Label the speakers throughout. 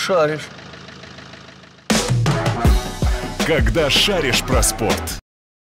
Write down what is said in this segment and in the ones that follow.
Speaker 1: шаришь.
Speaker 2: Когда шаришь про спорт.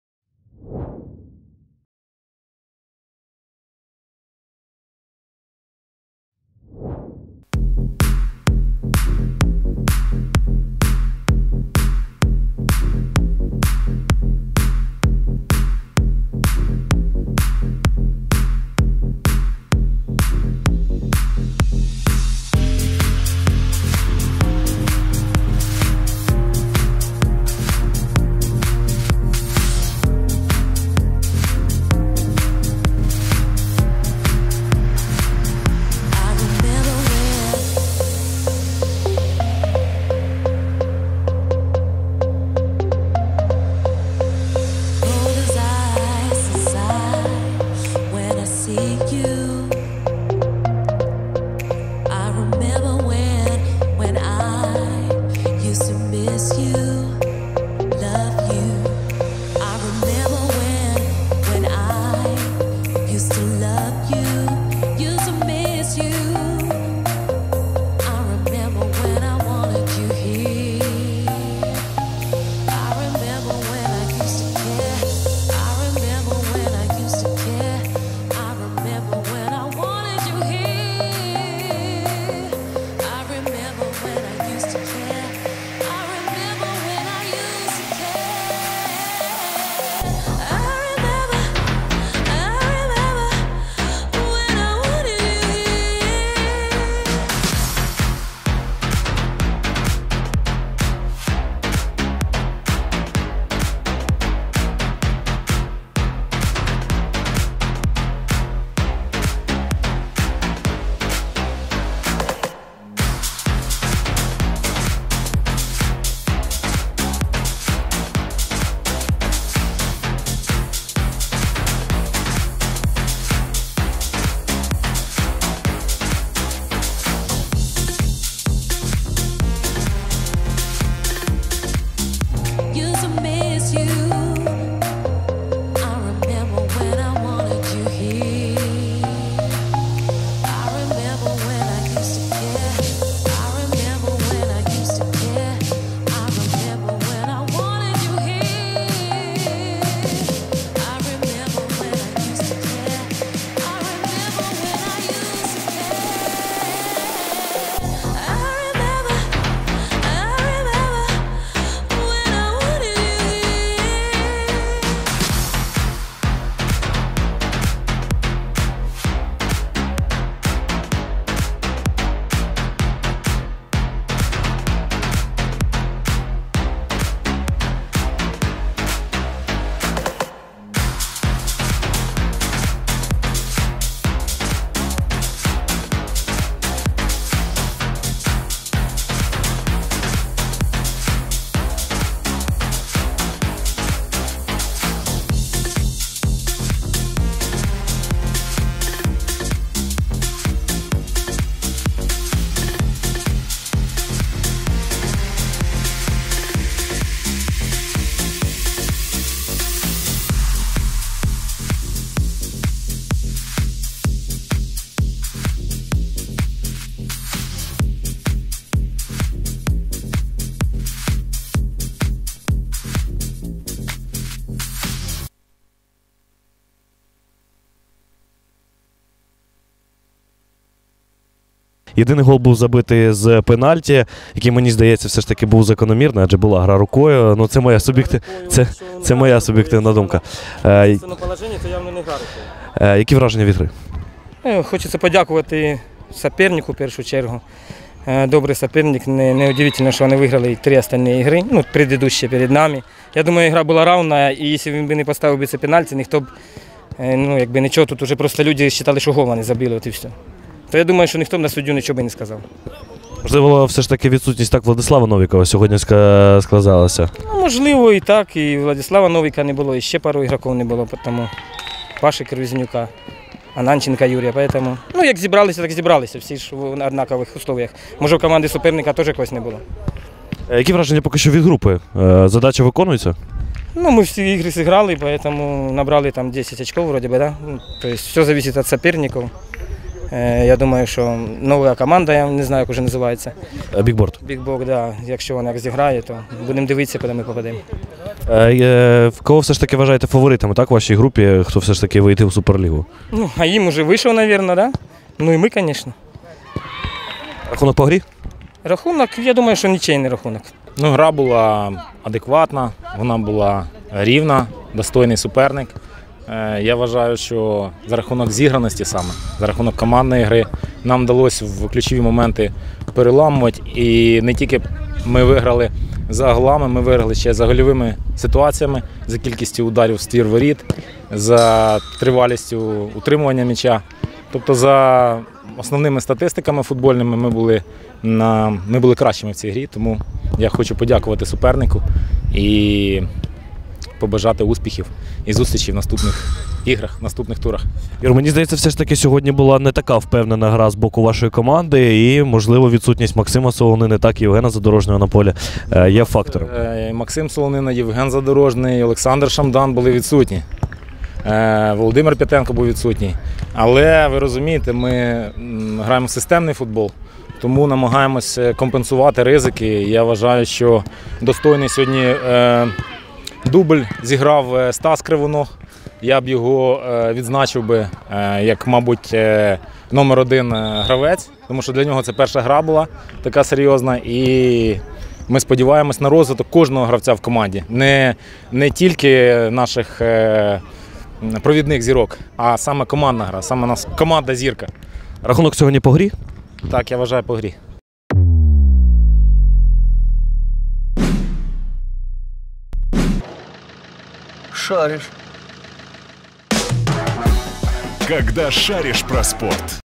Speaker 3: Єдиний гол був забитий з пенальті, який, мені здається, все ж таки був закономірний, адже була гра рукою. Ну, це моя суб'єктивна думка.
Speaker 4: Це на положенні, то явно не гра рукою.
Speaker 3: Які враження від гри?
Speaker 4: Хочеться подякувати супернику в першу чергу. Добрий суперник, неудивительно, що вони виграли 3 остальні ігри, ну, предыдущі перед нами. Я думаю, гра була равна, і якщо він би не поставив це пенальті, ніхто б, ну, якби нічого, тут вже просто люди вважали, що гол вони забили, от і все. То я думаю, що ніхто б на суддю нічого би не сказав.
Speaker 3: Можливо, все ж таки відсутність так Владислава Новікова сьогодні сказалася?
Speaker 4: Ну, можливо, і так, і Владислава Новіка не було, і ще пару ігроків не було, тому Паші Кривзнюка, Ананченка Юрія, поэтому, ну, як зібралися, так зібралися, всі ж в однакових условиях. Може, у команди суперника теж когось не було.
Speaker 3: Які враження поки що від групи? Задача виконується?
Speaker 4: Ну, мы все игры сыграли, поэтому набрали там 10 очков вроде бы, да. То есть все зависит от соперников. Я думаю, що нова команда, я не знаю, як вже називається.
Speaker 3: Бікборд.
Speaker 4: Бікбок, да. Якщо вона як зіграє, то будемо дивитися, куди ми попадемо.
Speaker 3: В кого все ж таки вважаєте фаворитами, так, в вашій групі, хто все ж таки вийде в Суперлігу?
Speaker 4: Ну, а їм вже вийшов, мабуть, да? Ну і ми, звісно.
Speaker 3: Рахунок по грі?
Speaker 4: Рахунок, я думаю, що нічийний рахунок.
Speaker 1: Ну, гра була адекватна, вона була рівна, достойний суперник. Я вважаю, що за рахунок зіграності саме, за рахунок командної гри нам вдалося в ключові моменти переламувати. І не тільки ми виграли за голами, ми виграли ще за гольовими ситуаціями, за кількістю ударів в ствір воріт, за тривалістю утримування м'яча. Тобто за основними статистиками футбольними ми були кращими в цій грі, тому я хочу подякувати супернику і побажати успіхів і зустрічей в наступних іграх, в наступних турах.
Speaker 3: Юр, мені здається, все ж таки сьогодні була не така впевнена гра з боку вашої команди і, можливо, відсутність Максима Солонини, так і Євгена Задорожнього на полі є фактором.
Speaker 1: Максим Солонина, Євген Задорожний, Олександр Шамдан були відсутні. Володимир П'ятенко був відсутній. Але, ви розумієте, ми граємо в системний футбол, тому намагаємось компенсувати ризики. Я вважаю, що достойний сьогодні дубль зіграв Стас Кривоног. Я б його відзначив би як, мабуть, номер 1 гравець, тому що для нього це перша гра була така серйозна. І ми сподіваємось на розвиток кожного гравця в команді. Не тільки наших провідних зірок, а саме командна гра, саме нас команда зірка.
Speaker 3: Рахунок сьогодні по грі?
Speaker 1: Так, я вважаю, по грі.
Speaker 2: Когда шаришь про спорт.